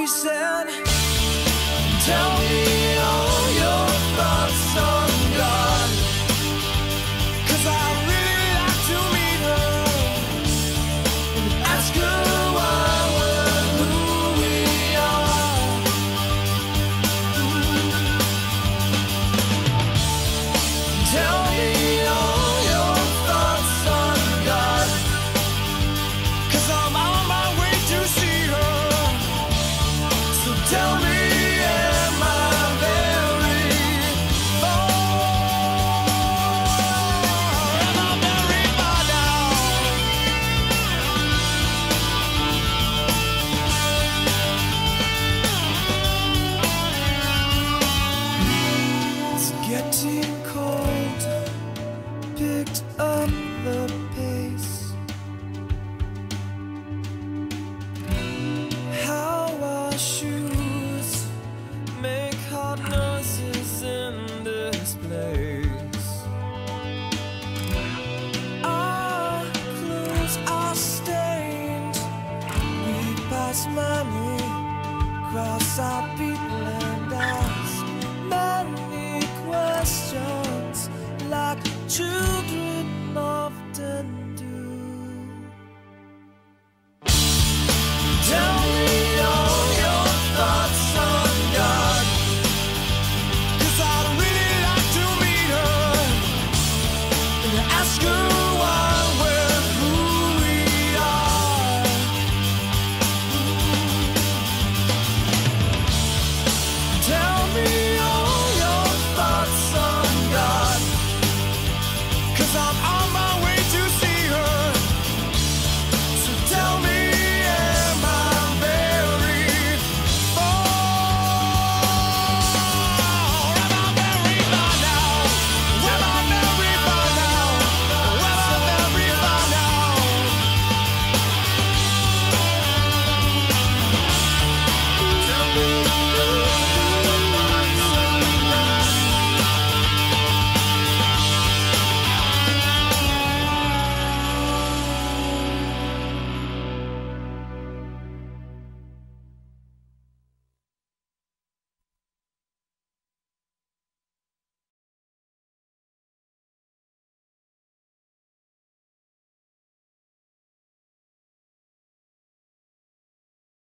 said, tell me all your thoughts on God, 'cause I really like to meet her and ask her why we're who we are. Tell me all your thoughts on God, 'cause I'm on my way to see her. So tell me, am I very far? Am I very far down? It's getting cold, picked up the pace. How our shoes make hard noises in this place. Our clothes are stained. We pass money, cross our people and ask many questions like children.